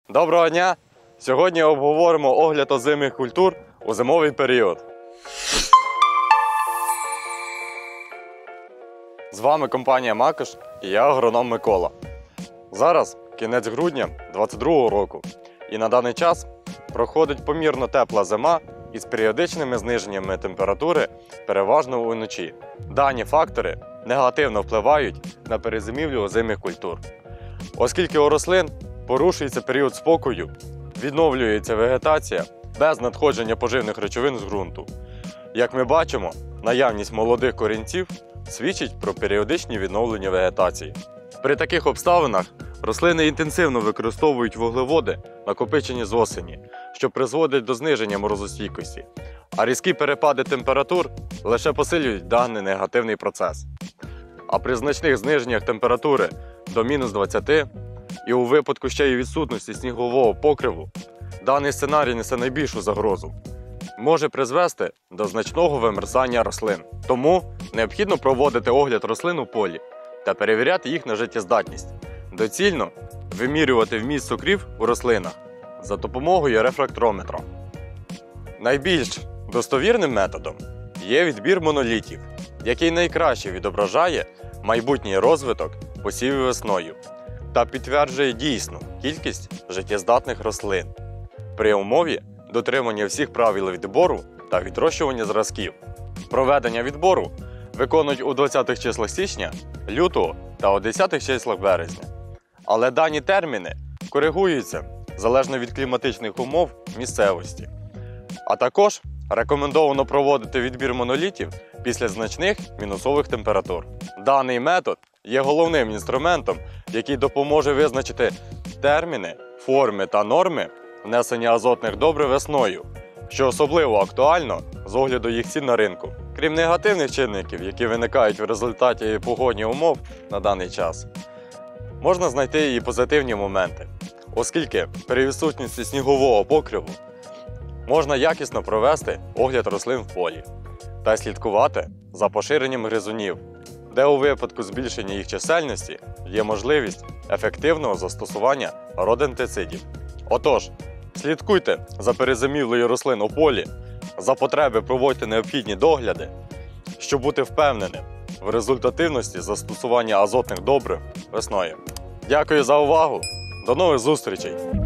Доброго дня! Сьогодні обговоримо огляд озимих культур у зимовий період. З вами компанія Макош і я агроном Микола. Зараз кінець грудня 2022 року і на даний час проходить помірно тепла зима із періодичними зниженнями температури переважно уночі. Дані фактори негативно впливають на перезимівлю озимих культур. Оскільки у рослин порушується період спокою, відновлюється вегетація без надходження поживних речовин з ґрунту. Як ми бачимо, наявність молодих корінців свідчить про періодичні відновлення вегетації. При таких обставинах рослини інтенсивно використовують вуглеводи, накопичені з осені, що призводить до зниження морозостійкості, а різкі перепади температур лише посилюють даний негативний процес. А при значних зниженнях температури до мінус 20 і у випадку ще й відсутності снігового покриву, даний сценарій несе найбільшу загрозу. Може призвести до значного вимерзання рослин. Тому необхідно проводити огляд рослин у полі та перевіряти їх на життєздатність. Доцільно вимірювати вміст цукрів у рослинах за допомогою рефрактометра. Найбільш достовірним методом є відбір монолітів, який найкраще відображає майбутній розвиток посівів весною та підтверджує дійсну кількість життєздатних рослин при умові дотримання всіх правил відбору та відрощування зразків. Проведення відбору виконують у 20-х числах січня, лютого та у 10-х числах березня. Але дані терміни коригуються залежно від кліматичних умов місцевості. А також рекомендовано проводити відбір монолітів після значних мінусових температур. Даний метод є головним інструментом, який допоможе визначити терміни, форми та норми внесення азотних добрив весною, що особливо актуально з огляду їх цін на ринку. Крім негативних чинників, які виникають в результаті погодних умов на даний час, можна знайти і позитивні моменти, оскільки при відсутності снігового покриву можна якісно провести огляд рослин в полі та слідкувати за поширенням гризунів, де у випадку збільшення їх чисельності є можливість ефективного застосування родентицидів. Отож, слідкуйте за перезимівлею рослин у полі, за потреби проводьте необхідні догляди, щоб бути впевненим в результативності застосування азотних добрив весною. Дякую за увагу! До нових зустрічей!